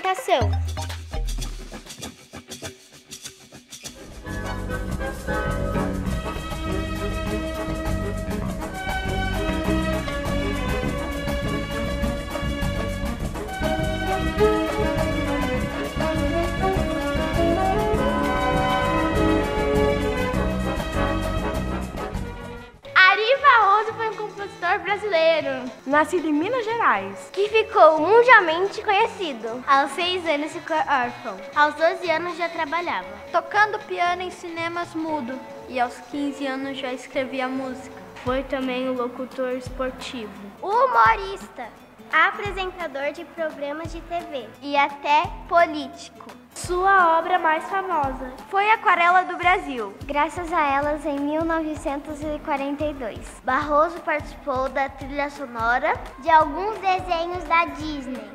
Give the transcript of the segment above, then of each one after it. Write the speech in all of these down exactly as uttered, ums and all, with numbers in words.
educação. Brasileiro, nascido em Minas Gerais, que ficou mundialmente conhecido. Aos seis anos ficou órfão. Aos doze anos já trabalhava, tocando piano em cinemas mudo, e aos quinze anos já escrevia música. Foi também um locutor esportivo, humorista, apresentador de programas de T V e até político. Sua obra mais famosa foi Aquarela do Brasil. Graças a elas, em mil novecentos e quarenta e dois, Barroso participou da trilha sonora de alguns desenhos da Disney.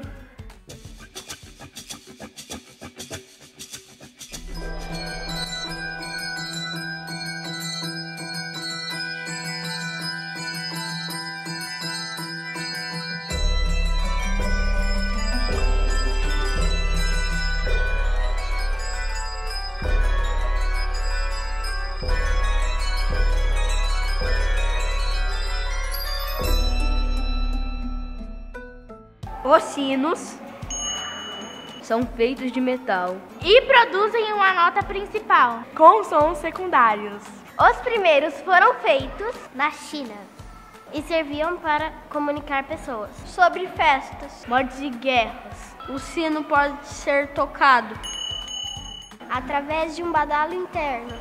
Os sinos são feitos de metal e produzem uma nota principal, com sons secundários. Os primeiros foram feitos na China e serviam para comunicar pessoas sobre festas, mortes e guerras. O sino pode ser tocado através de um badalo interno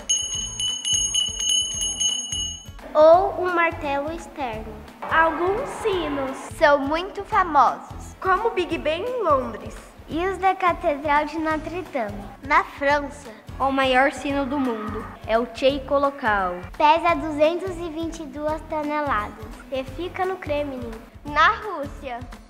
ou um martelo externo. Alguns sinos são muito famosos, como o Big Ben em Londres e os da Catedral de Notre Dame, na França. O maior sino do mundo é o Tchaikovsky. Pesa duzentas e vinte e duas toneladas e fica no Kremlin, na Rússia.